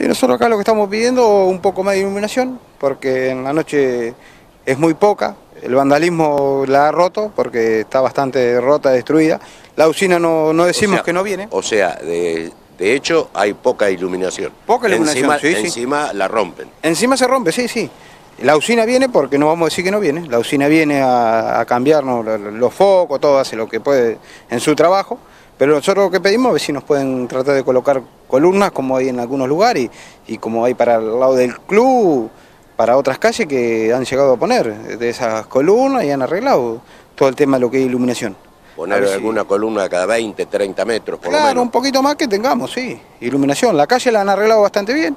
nosotros acá lo que estamos pidiendo un poco más de iluminación, porque en la noche es muy poca, el vandalismo la ha roto, porque está bastante rota, destruida. La usina no decimos que no viene. O sea, de hecho hay poca iluminación. Poca iluminación, sí. Encima la rompen. Encima se rompe, sí, sí. La usina viene porque no vamos a decir que no viene. La usina viene a cambiarnos los focos, todo hace lo que puede en su trabajo. Pero nosotros lo que pedimos es ver si nos pueden tratar de colocar columnas como hay en algunos lugares y como hay para el lado del club, para otras calles que han llegado a poner de esas columnas y han arreglado todo el tema de lo que es iluminación. Poner alguna columna cada 20, 30 metros por lo menos. Claro, un poquito más que tengamos, sí. Iluminación. La calle la han arreglado bastante bien.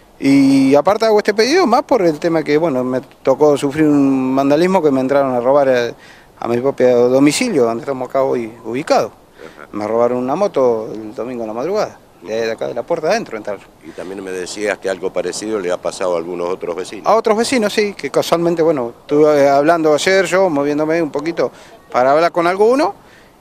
Y aparte hago este pedido más por el tema que, bueno, me tocó sufrir un vandalismo que me entraron a robar a mi propio domicilio, donde estamos acá hoy ubicados. Me robaron una moto el domingo en la madrugada, de acá de la puerta adentro entraron. Y también me decías que algo parecido le ha pasado a algunos otros vecinos. A otros vecinos, sí, que casualmente, bueno, estuve hablando ayer yo, moviéndome un poquito para hablar con alguno,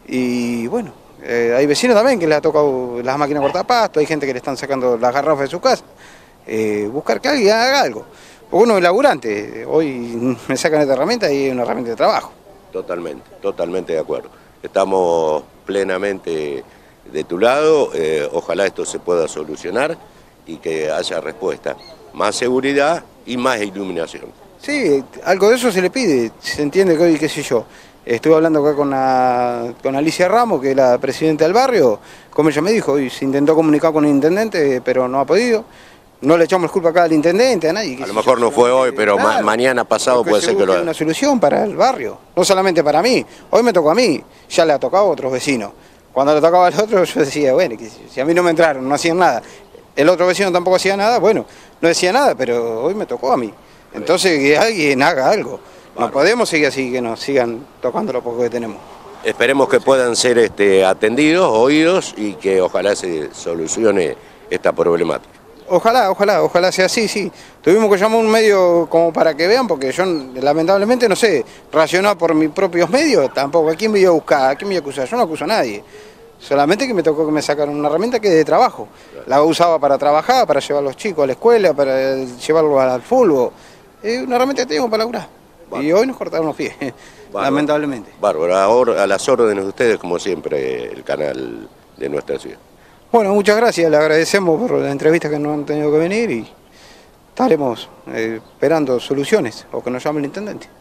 y bueno, hay vecinos también que les ha tocado las máquinas cortapasto, hay gente que le están sacando las garrafas de su casa. Buscar que alguien haga algo. Porque uno es laburante, hoy me sacan esta herramienta y es una herramienta de trabajo. Totalmente de acuerdo. Estamos plenamente de tu lado, ojalá esto se pueda solucionar y que haya respuesta. Más seguridad y más iluminación. Sí, algo de eso se le pide, se entiende que hoy, qué sé yo, estuve hablando acá con Alicia Ramos, que es la presidenta del barrio, como ella me dijo, hoy se intentó comunicar con el intendente, pero no ha podido. No le echamos culpa acá al intendente, a nadie. A lo mejor no fue hoy, pero claro, mañana pasado puede ser que lo haga. Una solución para el barrio, no solamente para mí. Hoy me tocó a mí, ya le ha tocado a otros vecinos. Cuando le tocaba al otro, yo decía, bueno, si a mí no me entraron, no hacían nada. El otro vecino tampoco hacía nada, bueno, no decía nada, pero hoy me tocó a mí. Entonces que alguien haga algo. No podemos seguir así, que nos sigan tocando lo poco que tenemos. Esperemos que puedan ser atendidos, oídos y que ojalá se solucione esta problemática. Ojalá sea así, sí. Tuvimos que llamar a un medio como para que vean, porque yo lamentablemente no sé racionar por mis propios medios, tampoco. ¿A quién me voy a buscar? ¿A quién me voy a acusar? Yo no acuso a nadie. Solamente que me tocó que me sacaran una herramienta que es de trabajo. La usaba para trabajar, para llevar a los chicos a la escuela, para llevarlos al fútbol. Es una herramienta que tenemos para laburar. Bárbaro. Y hoy nos cortaron los pies, lamentablemente. Bárbaro, ahora a las órdenes de ustedes, como siempre, el canal de nuestra ciudad. Bueno, muchas gracias, le agradecemos por la entrevista que nos han tenido que venir y estaremos esperando soluciones o que nos llame el intendente.